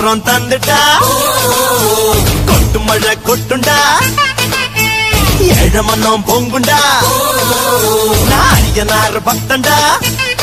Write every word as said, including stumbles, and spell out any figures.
மந்திரம் தந்துட்டா கொட்டு மழை கொட்டுண்டா ஏழமன்னம் பொங்குண்டா நாரியனார் பக்தண்டா